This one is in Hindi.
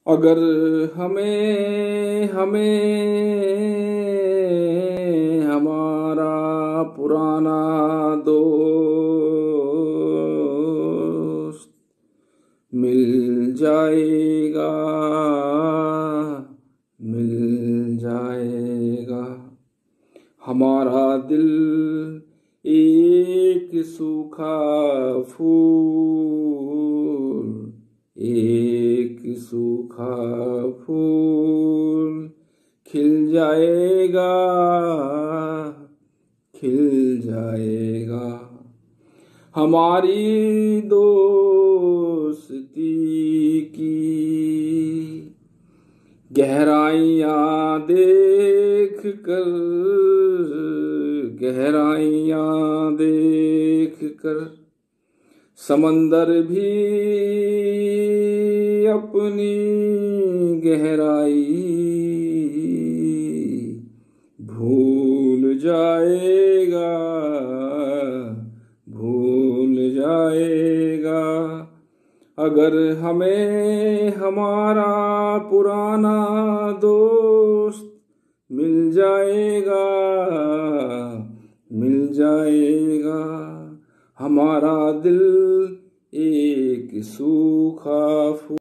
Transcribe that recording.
अगर हमें हमारा पुराना दोस्त मिल जाएगा, मिल जाएगा। हमारा दिल एक सूखा फूल, एक सूखा फूल खिल जाएगा, खिल जाएगा। हमारी दोस्ती की गहराइयाँ देख कर, गहराइयाँ देख कर समंदर भी अपनी गहराई भूल जाएगा, भूल जाएगा। अगर हमें हमारा पुराना दोस्त मिल जाएगा, मिल जाएगा। हमारा दिल एक सूखा फूल।